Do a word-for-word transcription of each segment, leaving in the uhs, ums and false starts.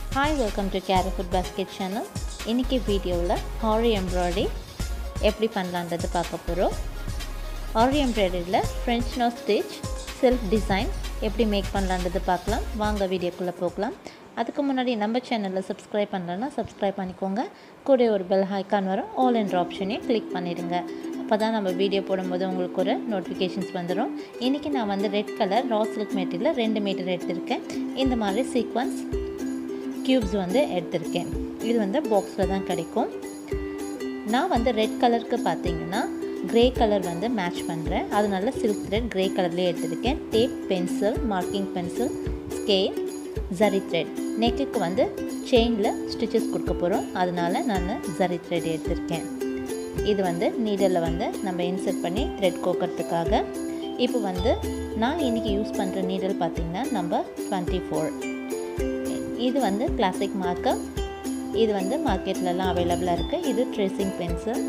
Hi, welcome to kerufoodbasket channel. இன்னைக்கு வீடியோல Harry embroidery எப்படி பண்ணலாம்ன்றது பார்க்க போறோம். ஹாரி embroideryல French knot stitch, self design எப்படி மேக் பண்ணலாம்ன்றது பார்க்கலாம். வாங்க வீடியோக்குள்ள போகலாம். அதுக்கு முன்னாடி நம்ம சேனலை சப்ஸ்கிரைப் பண்ணலனா சப்ஸ்கிரைப் பண்ணிக்கோங்க. கூட ஒரு பெல் ஐகான் வரும். ஆல் என்ற ஆப்ஷனையும் கிளிக் பண்ணிடுங்க. அப்பதான் நம்ம வீடியோ போடும்போது உங்களுக்கு ஒரு நோட்டிஃபிகேஷன்ஸ் வந்துடும். இன்னைக்கு நான் வந்து ரெட் கலர் ரா சில்க் மெட்டீரியல்ல ரெண்டு மீட்டர் எடுத்துர்க்கேன். இந்த மாதிரி சீக்வென்ஸ் cubes வந்து எடுத்துர்க்கேன். இது வந்து பாக்ஸ்ல தான் கிடைக்கும். நான் வந்து ரெட் கலருக்கு பாத்தீங்கன்னா கிரே கலர் வந்து மேட்ச் பண்றேன். அதனால silk thread கிரே கலர்லயே எடுத்துர்க்கேன். Tape, pencil, marking pencil, scale, zari thread. நெக்குக்கு வந்து செயின்ல ஸ்டிச்சஸ் கொடுக்க போறோம். அதனால நான் zari thread எடுத்துர்க்கேன். இது வந்து நீடல்ல வந்து நம்ம இன்சர்ட் பண்ணி thread கோக்கறதுக்காக. இப்போ வந்து நான் இன்னைக்கு யூஸ் பண்ற நீடல் பாத்தீங்கன்னா நம்பர் twenty-four. இது வந்து கிளாசிக் மார்க்கர். இது வந்து மார்க்கெட்ல எல்லாம் அவேலபிளா இருக்கு. இது ட்ரேசிங் பென்சில்.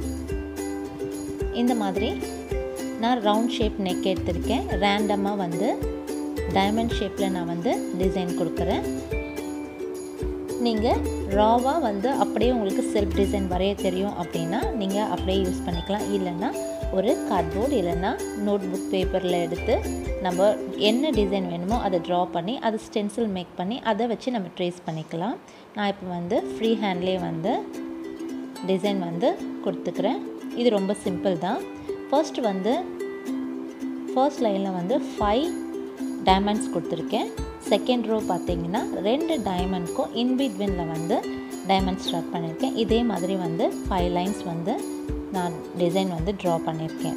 இந்த மாதிரி நான் ரவுண்ட் ஷேப் நெக் எடுத்துர்க்கேன். ரேண்டமா வந்து டைமண்ட் ஷேப்ல நான் வந்து டிசைன் கொடுக்கிறேன். நீங்க ராவா வந்து அப்படியே உங்களுக்கு செல்ஃப் டிசைன் வரைய தெரியும் அப்படினா நீங்க அப்படியே யூஸ் பண்ணிக்கலாம். இல்லனா ஒரு கார்ட்போர்ட் இல்லனா நோட்புக் பேப்பர்ல எடுத்து நம்ம என்ன டிசைன் வேணுமோ அதை டிரா பண்ணி அதை ஸ்டென்சில் மேக் பண்ணி அதை வச்சு நம்ம ட்ரேஸ் பண்ணிக்கலாம். நான் இப்போ வந்து ஃப்ரீ ஹேண்ட்லயே வந்து டிசைன் வந்து கொடுத்துக்கிறேன். இது ரொம்ப சிம்பிள் தான். ஃபர்ஸ்ட் வந்து ஃபர்ஸ்ட் லைன்ல வந்து five டைமண்ட்ஸ் கொடுத்துருக்கேன். செகண்ட் ரோ பார்த்தீங்கன்னா ரெண்டு டைமண்ட்க்கும் இன் பிட்வீன்ல வந்து டைமண்ட் ஸ்டார்ட் பண்ணியிருக்கேன். இதே மாதிரி வந்து five லைன்ஸ் வந்து நான் டிசைன் வந்து டிரா பண்ணியிருக்கேன்.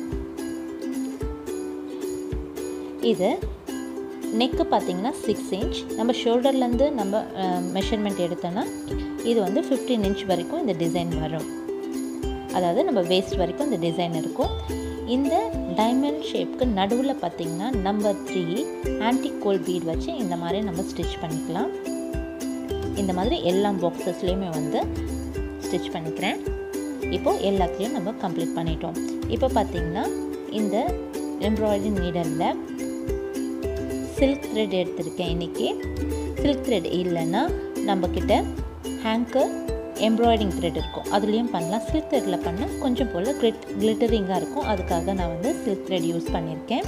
இது நெக்கு பார்த்தீங்கன்னா six inch. நம்ம ஷோல்டர்லேருந்து நம்ம மெஷர்மெண்ட் எடுத்தோன்னா இது வந்து fifteen inch வரைக்கும் இந்த டிசைன் வரும். அதாவது நம்ம வேஸ்ட் வரைக்கும் இந்த டிசைன் இருக்கும். இந்த டைமண்ட் ஷேப்க்கு நடுவில் பார்த்தீங்கன்னா number three antique gold bead வச்சு இந்த மாதிரி நம்ம ஸ்டிச் பண்ணிக்கலாம். இந்த மாதிரி எல்லா பாக்ஸஸ்லேயுமே வந்து ஸ்டிச் பண்ணிக்கிறேன். இப்போது எல்லாத்துலேயும் நம்ம கம்ப்ளீட் பண்ணிட்டோம். இப்போ பார்த்தீங்கன்னா இந்த எம்ப்ராய்டரி நீடலில் சில்க் த்ரெட் எடுத்திருக்கேன். இன்றைக்கி சில்க் த்ரெட் இல்லைன்னா நம்மக்கிட்ட ஹேங்கர் எம்ப்ராய்டிங் த்ரெட் இருக்கும், அதுலேயும் பண்ணலாம். சில்க் த்ரெட்டில் பண்ணால் கொஞ்சம் போல் கிளிட் கிளிட்டரிங்காக இருக்கும். அதுக்காக நான் வந்து சில்க் த்ரெட் யூஸ் பண்ணியிருக்கேன்.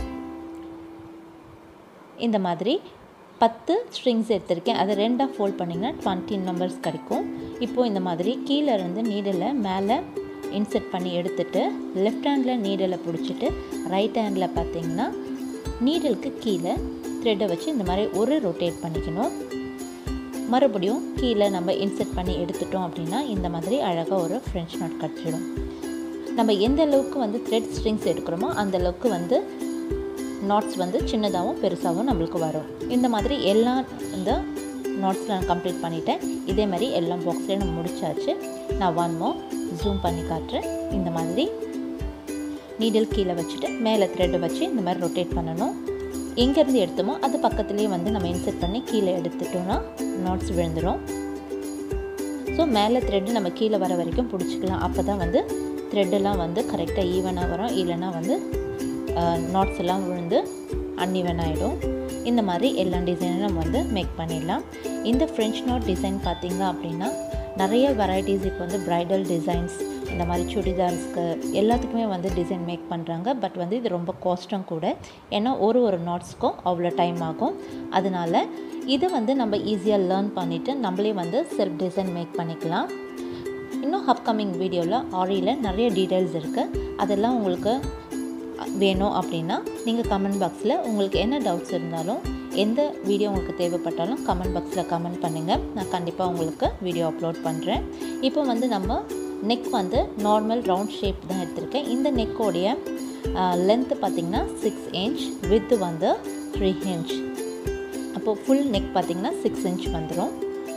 இந்த மாதிரி பத்து ஸ்ட்ரிங்ஸ் எடுத்திருக்கேன். அதை ரெண்டாக ஃபோல்ட் பண்ணிங்கன்னா டுவெண்ட்டி நம்பர்ஸ் கிடைக்கும். இப்போது இந்த மாதிரி கீழே இருந்து நீடலை மேலே இன்செர்ட் பண்ணி எடுத்துகிட்டு லெஃப்ட் ஹேண்டில் நீடலை பிடிச்சிட்டு ரைட் ஹேண்டில் பார்த்தீங்கன்னா நீடலுக்கு கீழே த்ரெட்டை வச்சு இந்த மாதிரி ஒரு ரொட்டேட் பண்ணிக்கணும். மறுபடியும் கீழே நம்ம இன்செர்ட் பண்ணி எடுத்துட்டோம் அப்படின்னா இந்த மாதிரி அழகாக ஒரு ஃப்ரெஞ்ச் நாட் கிடச்சிடும். நம்ம எந்த அளவுக்கு வந்து த்ரெட் ஸ்ட்ரிங்ஸ் எடுக்கிறோமோ அந்த அளவுக்கு வந்து நாட்ஸ் வந்து சின்னதாகவும் பெருசாகவும் நம்மளுக்கு வரும். இந்த மாதிரி எல்லா இந்த நாட்ஸ் நான் கம்ப்ளீட் பண்ணிட்டேன். இதே மாதிரி எல்லா பாக்ஸ்லேயும் நம்ம முடிச்சாச்சு. நான் ஒன் மோர் ஜூம் பண்ணி காட்டுறேன். இந்த மாதிரி நீடில் கீழே வச்சுட்டு மேலே த்ரெட்டை வச்சு இந்த மாதிரி ரொட்டேட் பண்ணணும். எங்கேருந்து எடுத்தோமோ அது பக்கத்துலேயே வந்து நம்ம இன்செர்ட் பண்ணி கீழே எடுத்துட்டோம்னா நாட்ஸ் விழுந்துடும். ஸோ மேலே த்ரெட்டு நம்ம கீழே வர வரைக்கும் பிடிச்சிக்கலாம். அப்போ தான் வந்து த்ரெட்டெல்லாம் வந்து கரெக்டாக ஈவனாக வரும். இல்லைன்னா வந்து நாட்ஸ் எல்லாம் விழுந்து அன்ஈவன் ஆகிடும். இந்த மாதிரி எல்லா டிசைனும் நம்ம வந்து மேக் பண்ணிடலாம். இந்த ஃப்ரெஞ்ச் நாட் டிசைன் பார்த்திங்க அப்படின்னா நிறைய வெரைட்டிஸ் இப்போ வந்து ப்ரைடல் டிசைன்ஸ் இந்த மாதிரி சுடிதார்ஸ்க்கு எல்லாத்துக்குமே வந்து டிசைன் மேக் பண்ணுறாங்க. பட் வந்து இது ரொம்ப காஸ்ட்டும் கூட. ஏன்னா ஒரு ஒரு நாட்ஸ்க்கும் அவ்வளோ டைம் ஆகும். அதனால இது வந்து நம்ம ஈஸியாக லேர்ன் பண்ணிவிட்டு நம்மளே வந்து செல்ஃப் டிசைன் மேக் பண்ணிக்கலாம். இன்னும் அப்கமிங் வீடியோவில் ஆரியில் நிறைய டீட்டெயில்ஸ் இருக்குது. அதெல்லாம் உங்களுக்கு வேணும் அப்படின்னா நீங்கள் கமெண்ட் பாக்ஸில் உங்களுக்கு என்ன டவுட்ஸ் இருந்தாலும் எந்த வீடியோ உங்களுக்கு தேவைப்பட்டாலும் கமெண்ட் பாக்ஸில் கமெண்ட் பண்ணுங்கள். நான் கண்டிப்பாக உங்களுக்கு வீடியோ அப்லோட் பண்ணுறேன். இப்போ வந்து நம்ம நெக் வந்து நார்மல் ரவுண்ட் ஷேப் தான் எடுத்திருக்கேன். இந்த நெக்கோடைய லென்த்து பார்த்திங்கன்னா சிக்ஸ் இன்ச், வித்து வந்து த்ரீ இன்ச். அப்போது ஃபுல் நெக் பார்த்திங்கன்னா சிக்ஸ் இன்ச் வந்துடும்.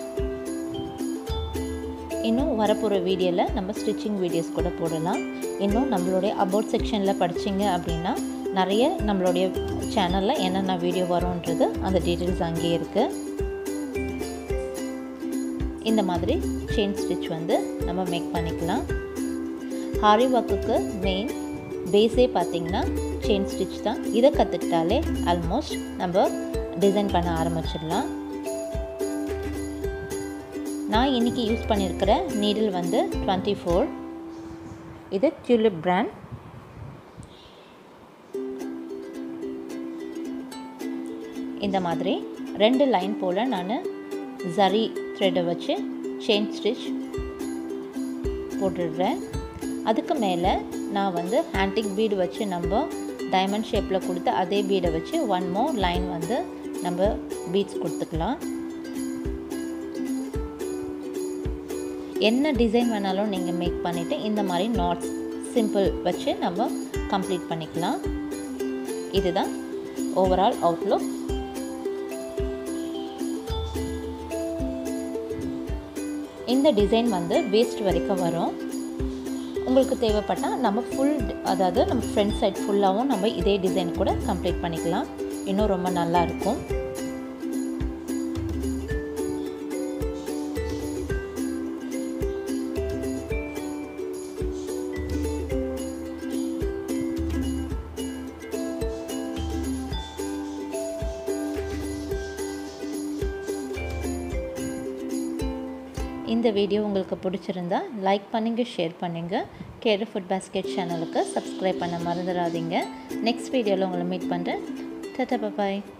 இன்னும் வரப்போகிற வீடியோவில் நம்ம ஸ்டிச்சிங் வீடியோஸ் கூட போடலாம். இன்னும் நம்மளுடைய அபவுட் செக்ஷனில் படிச்சிங்க அப்படின்னா நிறைய நம்மளுடைய சேனலில் என்னென்ன வீடியோ வரும்ன்றது அந்த டீட்டெயில்ஸ் அங்கேயே இருக்குது. இந்த மாதிரி செயின் ஸ்டிச் வந்து நம்ம மேக் பண்ணிக்கலாம். ஹாரி ஒர்க்குக்கு மெயின் பேஸே பார்த்திங்கன்னா செயின் ஸ்டிச் தான். இதை கற்றுக்கிட்டாலே ஆல்மோஸ்ட் நம்ம டிசைன் பண்ண ஆரம்பிச்சிடலாம். நான் இன்றைக்கி யூஸ் பண்ணியிருக்கிற நீடில் வந்து டுவெண்ட்டி ஃபோர். இது டியூலிப் பிராண்ட். இந்த மாதிரி ரெண்டு லைன் போல் நான் ஜரி த்ரெட்டை வச்சு செயின் ஸ்டிச் போட்டுடுறேன். அதுக்கு மேலே நான் வந்து ஆன்டிக் பீடு வச்சு நம்ம டைமண்ட் ஷேப்பில் கொடுத்து அதே பீடை வச்சு ஒன் மோர் லைன் வந்து நம்ம பீட்ஸ் கொடுத்துக்கலாம். என்ன டிசைன் வேணாலும் நீங்கள் மேக் பண்ணிவிட்டு இந்த மாதிரி நாட்ஸ் சிம்பிள் வச்சு நம்ம கம்ப்ளீட் பண்ணிக்கலாம். இதுதான் ஓவரால் அவுட்லுக். இந்த டிசைன் வந்து வேஸ்ட் வரைக்கும் வரும். உங்களுக்கு தேவைப்பட்டால் நம்ம ஃபுல், அதாவது நம்ம ஃப்ரண்ட் சைட் ஃபுல்லாகவும் நம்ம இதே டிசைன் கூட கம்ப்ளீட் பண்ணிக்கலாம். இன்னும் ரொம்ப நல்லா இருக்கும். இந்த வீடியோ உங்களுக்கு பிடிச்சிருந்தா லைக் பண்ணுங்கள், ஷேர் பண்ணுங்கள். கேரு ஃபுட் பாஸ்கெட் சேனலுக்கு சப்ஸ்கிரைப் பண்ண மறந்துடாதீங்க. நெக்ஸ்ட் வீடியோவில் உங்களை மீட் பண்ணுறேன். டாடா, பாய்.